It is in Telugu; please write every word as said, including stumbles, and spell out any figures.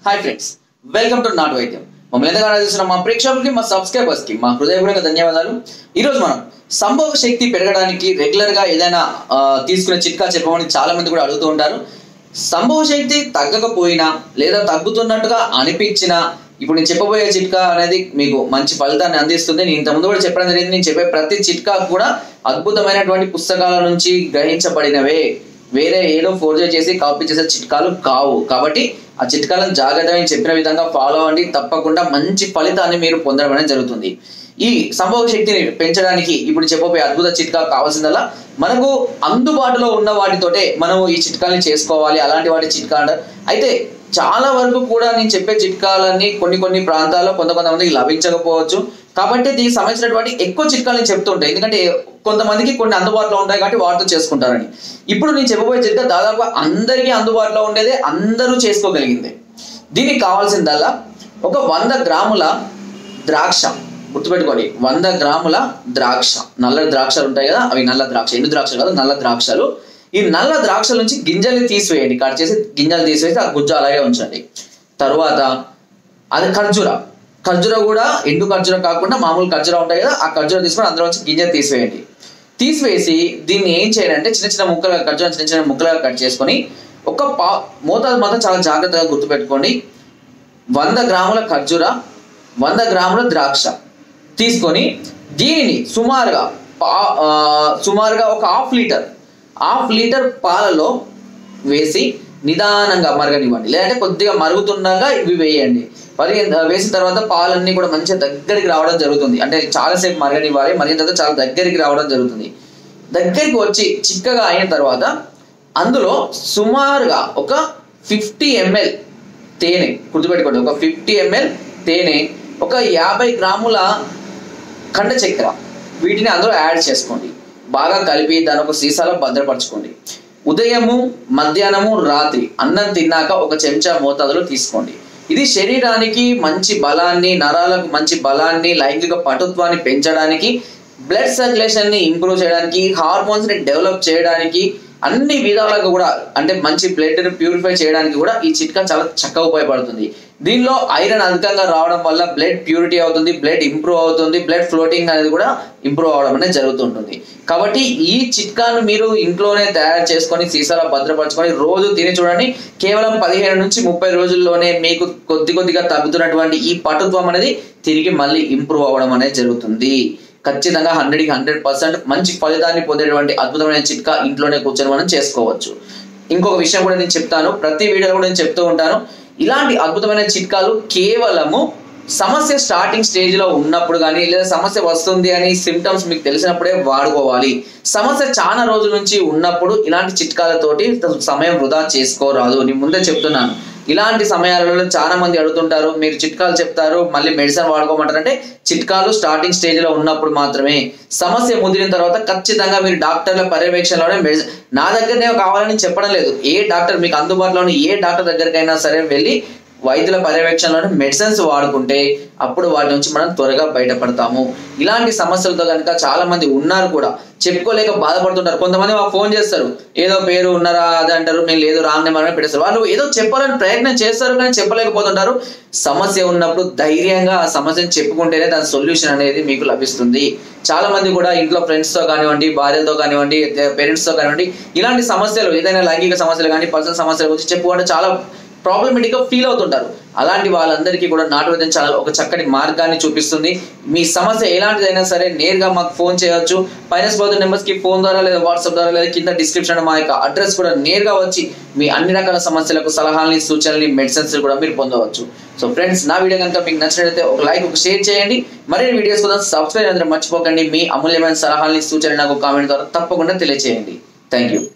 హాయ్ ఫ్రెండ్స్, వెల్కమ్ టు నాటు వైద్యం. మమ్మల్ని ఎంతగానో చూస్తున్న మా ప్రేక్షకులకి, మా సబ్స్క్రైబర్స్ కి మా హృదయపూర్వక ధన్యవాదాలు. ఈరోజు మనం సంభోగ శక్తి పెరగడానికి రెగ్యులర్ గా ఏదైనా తీసుకునే చిట్కా చెప్పమని చాలా మంది కూడా అడుగుతూ ఉంటారు. సంభోగ శక్తి తగ్గకపోయినా లేదా తగ్గుతున్నట్టుగా అనిపించినా ఇప్పుడు నేను చెప్పబోయే చిట్కా అనేది మీకు మంచి ఫలితాన్ని అందిస్తుంది. నేను ఇంతకుముందు కూడా చెప్పడం జరిగింది. నేను చెప్పే ప్రతి చిట్కా కూడా అద్భుతమైనటువంటి పుస్తకాల నుంచి గ్రహించబడినవే, వేరే ఏదో ఫోర్జరీ చేసి కాపీ చేసే చిట్కాలు కావు. కాబట్టి ఆ చిట్కాలను జాగ్రత్తగా చెప్పిన విధంగా ఫాలో అవ్వండి. తప్పకుండా మంచి ఫలితాన్ని మీరు పొందడం అనేది జరుగుతుంది. ఈ సంభోగ శక్తిని పెంచడానికి ఇప్పుడు చెప్పబోయే అద్భుత చిట్కా కావాల్సిందల్లా మనకు అందుబాటులో ఉన్న వాటితోటే మనం ఈ చిట్కాలని చేసుకోవాలి. అలాంటి వాటి చిట్కా అంటారు. అయితే చాలా వరకు కూడా నేను చెప్పే చిట్కాలన్నీ కొన్ని కొన్ని ప్రాంతాల్లో కొంత కొంతమందికి లభించకపోవచ్చు. కాబట్టి దీనికి సంబంధించినటువంటి ఎక్కువ చిట్కాలు నేను చెప్తుంటాయి. ఎందుకంటే కొంతమందికి కొన్ని అందుబాటులో ఉంటాయి కాబట్టి వాటితో చేసుకుంటారని. ఇప్పుడు నేను చెప్పబోయే చిట్కా దాదాపు అందరికీ అందుబాటులో ఉండేదే, అందరూ చేసుకోగలిగిందే. దీనికి కావాల్సిందల్లా ఒక వంద గ్రాముల ద్రాక్ష, గుర్తుపెట్టుకోండి, వంద గ్రాముల ద్రాక్ష. నల్ల ద్రాక్షలు ఉంటాయి కదా, అవి నల్ల ద్రాక్ష, ఎండు ద్రాక్షలు కాదు, నల్ల ద్రాక్షలు. ఈ నల్ల ద్రాక్షల నుంచి గింజల్ని తీసివేయండి, కట్ చేసి గింజలు తీసివేసి ఆ గుజ్జు అలాగే ఉంచండి. తర్వాత అది ఖర్జూర, ఖర్జూర కూడా ఎండు ఖర్జూర కాకుండా మామూలు ఖర్జూర ఉంటాయి కదా, ఆ ఖర్జూర తీసుకొని అందులో నుంచి గింజలు తీసివేయండి. తీసివేసి దీన్ని ఏం చేయాలి అంటే చిన్న చిన్న ముక్కలుగా ఖర్జూర చిన్న చిన్న ముక్కలుగా కట్ చేసుకొని ఒక పా మోతాదు మాత్రం చాలా జాగ్రత్తగా గుర్తుపెట్టుకోండి. వంద గ్రాముల ఖర్జూర, వంద గ్రాముల ద్రాక్ష తీసుకొని దీనిని సుమారుగా సుమారుగా ఒక హాఫ్ లీటర్ హాఫ్ లీటర్ పాలలో వేసి నిదానంగా మరగనివ్వండి. లేదంటే కొద్దిగా మరుగుతుండగా ఇవి వేయండి. మరి వేసిన తర్వాత పాలన్నీ కూడా మంచిగా దగ్గరికి రావడం జరుగుతుంది. అంటే చాలాసేపు మరగనివ్వాలి. మరిగిన తర్వాత చాలా దగ్గరికి రావడం జరుగుతుంది. దగ్గరికి వచ్చి చిక్కగా అయిన తర్వాత అందులో సుమారుగా ఒక ఫిఫ్టీ ఎంఎల్ తేనె, గుర్తుపెట్టుకోండి, ఒక ఫిఫ్టీ ఎంఎల్ తేనె, ఒక యాభై గ్రాముల కండ చక్కెర, వీటిని అందులో యాడ్ చేసుకోండి. బాగా కలిపి దాని ఒక సీసాలో భద్రపరచుకోండి. ఉదయము, మధ్యాహ్నము, రాత్రి అన్నం తిన్నాక ఒక చెంచా మోతాదులో తీసుకోండి. ఇది శరీరానికి మంచి బలాన్ని, నరాలకు మంచి బలాన్ని, లైంగిక పటుత్వాన్ని పెంచడానికి, బ్లడ్ సర్క్యులేషన్ ని ఇంప్రూవ్ చేయడానికి, హార్మోన్స్ ని డెవలప్ చేయడానికి, అన్ని విధాలుగా కూడా అంటే మంచి బ్లడ్ ని ప్యూరిఫై చేయడానికి కూడా ఈ చిట్కా చాలా చక్కగా ఉపయోగపడుతుంది. దీనిలో ఐరన్ అధికంగా రావడం వల్ల బ్లడ్ ప్యూరిటీ అవుతుంది, బ్లడ్ ఇంప్రూవ్ అవుతుంది, బ్లడ్ ఫ్లోటింగ్ అనేది కూడా ఇంప్రూవ్ అవడం అనేది జరుగుతుంటుంది. కాబట్టి ఈ చిట్కాను మీరు ఇంట్లోనే తయారు చేసుకొని సీసాలో భద్రపరచుకొని రోజు తిని చూడండి. కేవలం పదిహేను నుంచి ముప్పై రోజుల్లోనే మీకు కొద్ది కొద్దిగా తగ్గుతున్నటువంటి ఈ పటుత్వం అనేది తిరిగి మళ్ళీ ఇంప్రూవ్ అవ్వడం అనేది జరుగుతుంది. ఖచ్చితంగా హండ్రెడ్కి హండ్రెడ్ పర్సెంట్ మంచి ఫలితాన్ని పొందేటువంటి అద్భుతమైన చిట్కా ఇంట్లోనే కూర్చొని మనం చేసుకోవచ్చు. ఇంకొక విషయం కూడా నేను చెప్తాను, ప్రతి వీడియోలో కూడా నేను చెప్తూ ఉంటాను. ఇలాంటి అద్భుతమైన చిట్కాలు కేవలము సమస్య స్టార్టింగ్ స్టేజ్ లో ఉన్నప్పుడు కానీ, లేదా సమస్య వస్తుంది అని సిమ్టమ్స్ మీకు తెలిసినప్పుడే వాడుకోవాలి. సమస్య చాలా రోజుల నుంచి ఉన్నప్పుడు ఇలాంటి చిట్కాలతోటి సమయం వృధా చేసుకోరాదు. నేను ముందే చెప్తున్నాను. ఇలాంటి సమయాలలో చాలా మంది అడుగుతుంటారు, మీరు చిట్కాలు చెప్తారు మళ్ళీ మెడిసిన్ వాడుకోమంటారు. అంటే చిట్కాలు స్టార్టింగ్ స్టేజ్ లో ఉన్నప్పుడు మాత్రమే. సమస్య ముదిరిన తర్వాత ఖచ్చితంగా మీరు డాక్టర్ల పర్యవేక్షణలోనే మెడిసిన్, నా దగ్గరనే కావాలని చెప్పడం లేదు, ఏ డాక్టర్ మీకు అందుబాటులోని ఏ డాక్టర్ దగ్గరికైనా సరే వెళ్ళి వైద్యుల పర్యవేక్షణలోనే మెడిసిన్స్ వాడుకుంటే అప్పుడు వాటి నుంచి మనం త్వరగా బయటపడతాము. ఇలాంటి సమస్యలతో కనుక చాలా మంది ఉన్నారు కూడా, చెప్పుకోలేక బాధపడుతుంటారు. కొంతమంది మాకు ఫోన్ చేస్తారు, ఏదో పేరు ఉన్నారా అది అంటారు, నేను లేదు రాంగ్ నెంబర్ అని పెట్టేస్తారు. వాళ్ళు ఏదో చెప్పాలని ప్రయత్నం చేస్తారు కానీ చెప్పలేకపోతుంటారు. సమస్య ఉన్నప్పుడు ధైర్యంగా ఆ సమస్యను చెప్పుకుంటేనే దాని సొల్యూషన్ అనేది మీకు లభిస్తుంది. చాలా మంది కూడా ఇంట్లో ఫ్రెండ్స్ తో కానివ్వండి, భార్యతో కానివ్వండి, పేరెంట్స్ తో కానివ్వండి, ఇలాంటి సమస్యలు ఏదైనా లైంగిక సమస్యలు కానీ పర్సనల్ సమస్యల గురించి చెప్పుకుంటే చాలా ప్రాబ్లమేటిక్ గా ఫీల్ అవుతుంటారు. అలాంటి వాళ్ళందరికీ కూడా నాటు వైద్యం ఛానల్ ఒక చక్కటి మార్గాన్ని చూపిస్తుంది. మీ సమస్య ఎలాంటిదైనా సరే నేరుగా మాకు ఫోన్ చేయవచ్చు. పైన స్క్రోల్ నెంబర్స్ కి ఫోన్ ద్వారా లేదా వాట్సాప్ ద్వారా లేదా కింద డిస్క్రిప్షన్ మా యొక్క అడ్రస్ కూడా నేరుగా వచ్చి మీ అన్ని రకాల సమస్యలకు సలహాలని, సూచనలు, మెడిసిన్స్ కూడా మీరు పొందవచ్చు. సో ఫ్రెండ్స్, నా వీడియో కనుక మీకు నచ్చినట్లయితే ఒక లైక్, ఒక షేర్ చేయండి. మరిన్ని వీడియోస్ కోసం సబ్స్క్రైబ్ అందరూ మర్చిపోకండి. మీ అమూల్యమైన సలహాలని, సూచనలు నాకు కామెంట్ ద్వారా తప్పకుండా తెలియజేయండి. Thank you.